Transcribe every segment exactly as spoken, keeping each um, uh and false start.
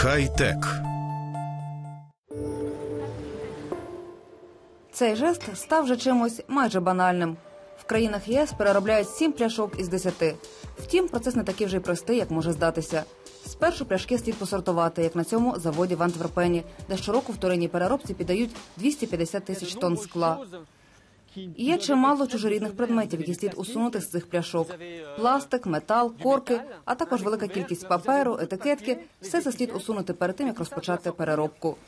Хай-тек. Цей жест став вже чимось майже банальним. В країнах ЄС переробляють сім пляшок із десяти. Втім, процес не такий вже й простий, як може здатися. Спершу пляшки слід посортувати, як на цьому заводі в Антверпені, де щороку в вторинній переробці піддають двісті п'ятдесят тисяч тонн скла. І є чимало чужорідних предметів, які слід усунути з цих пляшок. Пластик, метал, корки, а також велика кількість паперу, етикетки – все це слід усунути перед тим, як розпочати переробку.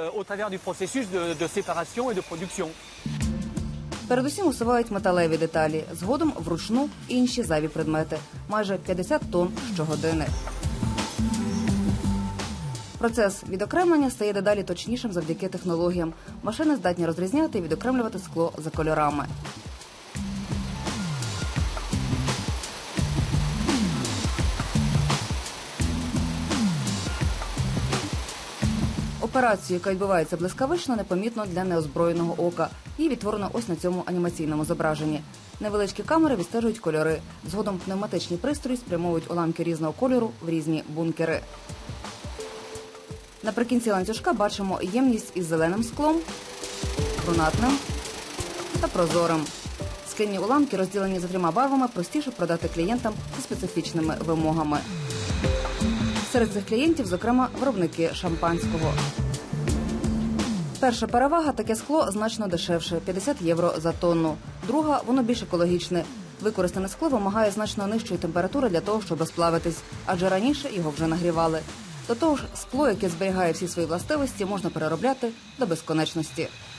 Передусім усувають металеві деталі, згодом вручну інші зайві предмети – майже п'ятдесят тонн щогодини. Процес відокремлення стає дедалі точнішим завдяки технологіям. Машини здатні розрізняти і відокремлювати скло за кольорами. Операцію, яка відбувається блискавично, непомітно для неозброєного ока. Її відтворено ось на цьому анімаційному зображенні. Невеличкі камери відстежують кольори. Згодом пневматичні пристрої спрямовують уламки різного кольору в різні бункери. Наприкінці ланцюжка бачимо ємність із зеленим склом, брунатним та прозорим. Скляні уламки, розділені за трьома барвами, простіше продати клієнтам зі специфічними вимогами. Серед цих клієнтів, зокрема, виробники шампанського. Перша перевага – таке скло значно дешевше – п'ятдесят євро за тонну. Друга – воно більш екологічне. Використане скло вимагає значно нижчої температури для того, щоб розплавитись, адже раніше його вже нагрівали. До того ж, скло, яке зберігає всі свої властивості, можна переробляти до безконечності.